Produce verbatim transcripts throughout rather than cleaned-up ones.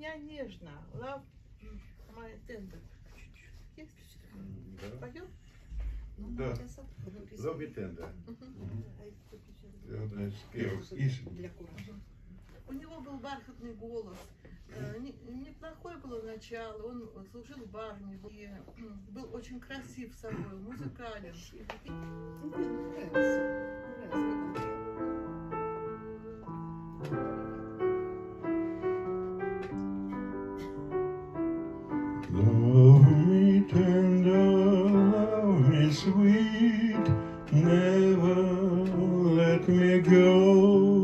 меня нежно. Love my tender. Есть? Да. Поем? Да. Love me tender. Одна из первых. Для куража. У него был бархатный голос. Неплохое было начало. Он служил в армии и был очень красив собой, музыкален. Love me tender, love me sweet, never let me go.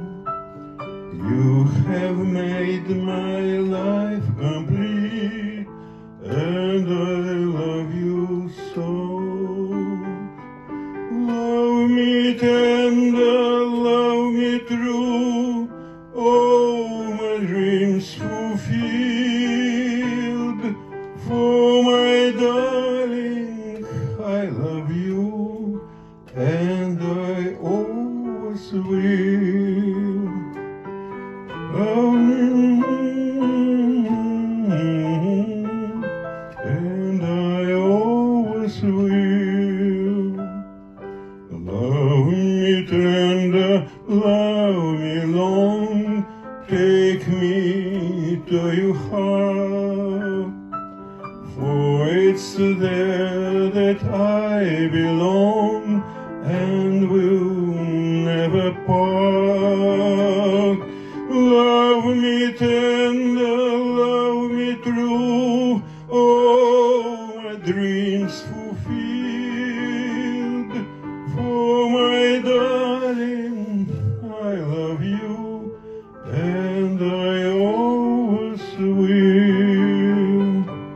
You have made my life complete, and I love you so. Love me tender, love me true, oh, my dreams fulfilled. For my darling, I love you, and I always will. And I always will. Love me tender, love me long, take me to your heart, for it's there that I belong and will never part. Love me tender, love me true, oh, my dreams fulfilled. For my darling, I love you, and I always will.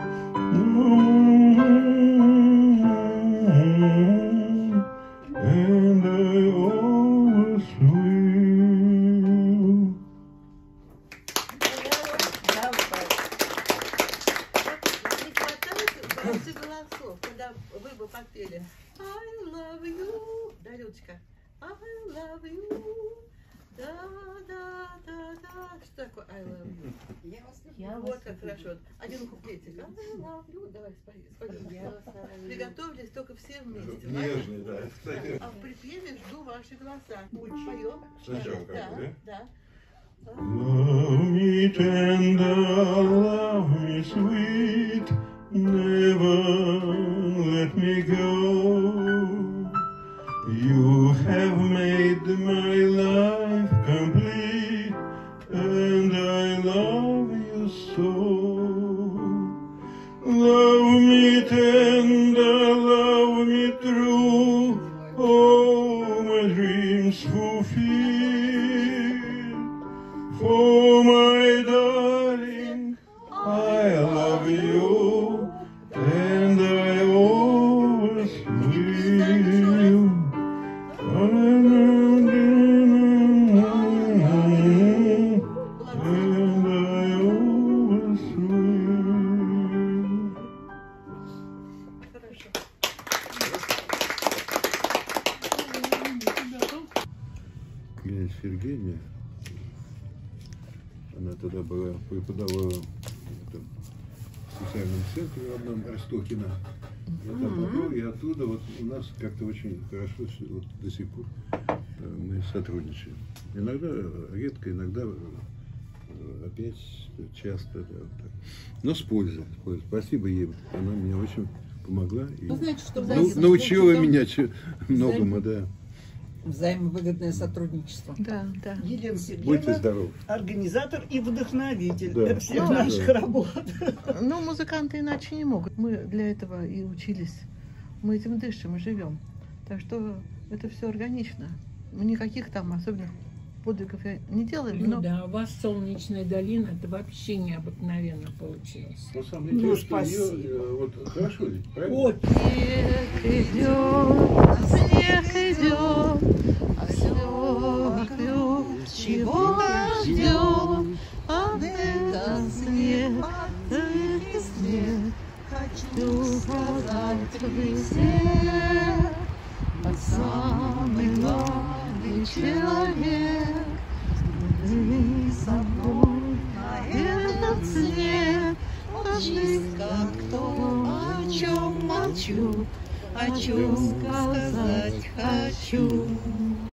And I always will. Не хватает больших голосов, когда вы бы попели I love you, да, Людочка? I love you, да, да, да, да. Что такое I love you? Я вас люблю. Вот как хорошо. Один куплетик. I love you. Давай, споем. Приготовились только все вместе. Нежный, да. Кстати, А в припеве жду ваши голоса. Поем? Сначала как бы, Да, да? да. Love me tender, love me sweet, never let me go. You have made my life complete, and I love you so. Love me tender, love me true, oh, my dreams fulfilled. For my darling, I love you, and I always will. And I always will. Хорошо. Князь Евгения, она тогда была преподавала в социальном центре в одном Ростокино. Я там попал, и оттуда вот у нас как-то очень хорошо вот до сих пор мы сотрудничаем. Иногда редко, иногда опять часто, да, вот так. Но с пользой, с пользой. Спасибо ей, она мне очень помогла и Вы знаете, что ну, научила меня че- многому, да. Взаимовыгодное сотрудничество. Да, да. Елена Будьте Сергеевна, здоровы. организатор и вдохновитель Да. всех Ну, наших да. работ. Ну, музыканты иначе не могут. Мы для этого и учились. Мы этим дышим и живем. Так что это все органично. Мы никаких там особенных подвигов не делаем. Но... Да, у вас солнечная долина, это вообще необыкновенно получилось. Но самое Ну, интересное, что спасибо. её, э, вот хорошо ведь, правильно? Вот. Снег идет, снег идет, осёклю, чего нас ждет? А это снег, это снег, хочу сказать везде. А самый главный человек, ты со мной на этот сне, ложись, как то, о чем молчу, о чем сказать хочу.